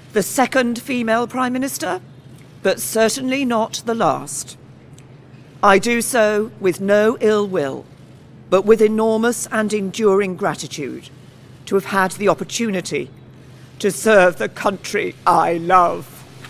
The second female Prime Minister, but certainly not the last. I do so with no ill will, but with enormous and enduring gratitude to have had the opportunity to serve the country I love.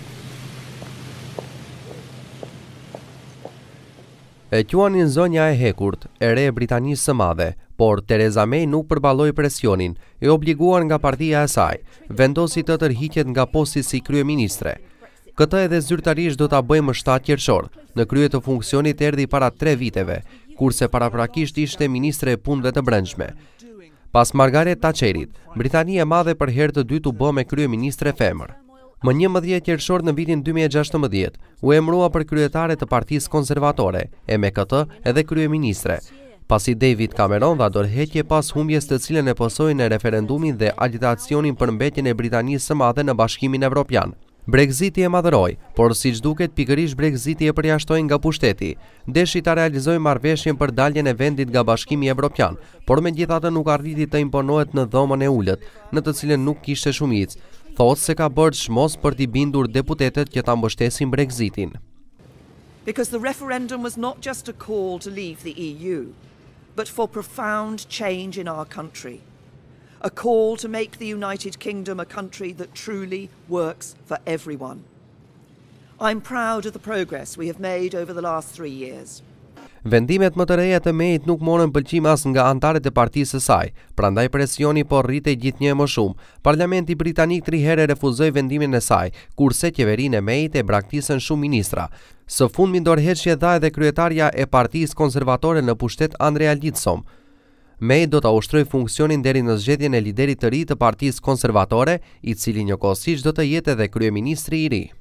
E quanin zonja e hekurt, e re e Britanisë së Madhe, por Theresa May nuk përballoi presionin, e obliguar nga partia e saj, vendosi të tërhiqet nga posti si kryeministre. Këtë edhe zyrtarisht do ta bëjë më 7 qershor. Në krye të funksionit erdhi para 3 viteve, kurse paraprakisht ishte ministre e punëve të brendshme. Pas Margaret Thatcherit, Britania e Madhe për herë të dytë u bë me kryeministre femër. Më 11 qershor në vitin 2016 u emërua për kryetare të Partisë Konservatore e me këtë edhe kryeministre, pasi David Cameron dha dorëheqje pas humbjes të cilën e posoi në referendumin dhe agitacionin për mbetjen e Britanisë së Madhe në Bashkimin Evropian. Brexiti e madhëroi, por siç duket pikërisht Brexiti e përjashtoi nga pushteti. Deshi ta realizojë marrëveshjen për daljen e vendit nga Bashkimi Evropian, por megjithatë nuk arriti të imponohet në dhomën e ulët, në të cilën nuk kishte shumicë. Thotë se ka bërë çmos për t'i bindur deputetët që ta mbështesin Brexitin. Because the referendum was not just a call to leave the EU, but for profound change in our country. A call to make the United Kingdom a country that truly works for everyone. I'm proud of the progress we have made over the last 3 years. Vendimet më të reja të Mayit nuk morën pëlqim as nga anëtarët e partisë së saj, prandaj presioni po rritej gjithnjë më shumë. Parlamenti britanik 3 herë refuzoi vendimin e saj, kurse qeverinë e Mayit e braktisën shumë ministra. Së fundmi dorëheqje dha edhe kryetarja e Partisë Konservatore në pushtet Andrea Leadsom. May do ta ushtrojë funksionin deri në zgjedhjen e liderit të ri të Partisë Konservatore, i cili njëkohësisht do të jetë edhe kryeministri i ri.